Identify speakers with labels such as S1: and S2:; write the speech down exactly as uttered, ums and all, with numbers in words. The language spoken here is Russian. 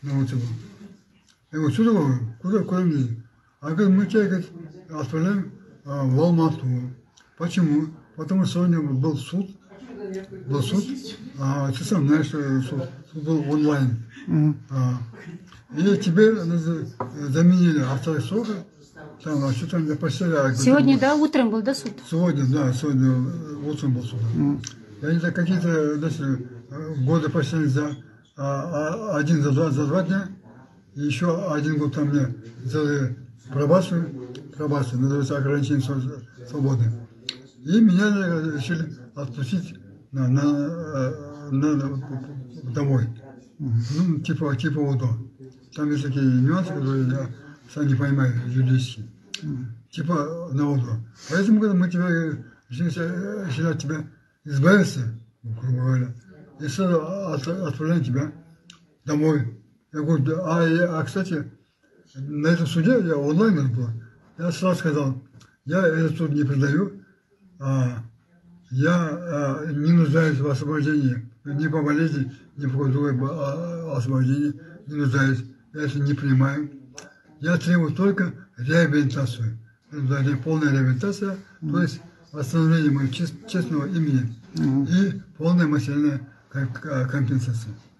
S1: на улице был. Я говорю, что такое? Куда, куда мне? А говорит, мы тебя говорит, отправляем а, в Алмату. Почему? Потому что сегодня был суд. Был суд. А ты сам знаешь, что суд, суд был онлайн. Mm-hmm. а, и теперь заменили автосрока. Там, а что там для постеля?
S2: Сегодня, да, утром был, да, суд?
S1: Сегодня, да, сегодня утром был суд. Mm-hmm. И они так какие-то, значит, годы постели за а, а, один за два, за два дня. И еще один год там мне сделали пробацию, пробацию, называется ограничение свободы. И меня решили отпустить на, на, на, на, домой. Ну, типа, типа УДО. Там есть такие нюансы, которые я сам не понимаю юридически. Типа на УДО. Поэтому, когда мы тебя решили от тебя избавиться, грубо говоря, и сразу от, отправляем тебя домой. Я говорю, да, а, я, а, кстати, на этом суде, я онлайн был, я сразу сказал, я этот суд не признаю, а, я а, не нуждаюсь в освобождении, ни по болезни, ни по другой освобождении, не нуждаюсь, я это не принимаю. Я требую только реабилитацию, полная реабилитация, mm-hmm. то есть восстановление моего честного имени mm-hmm. и полная материальная компенсация.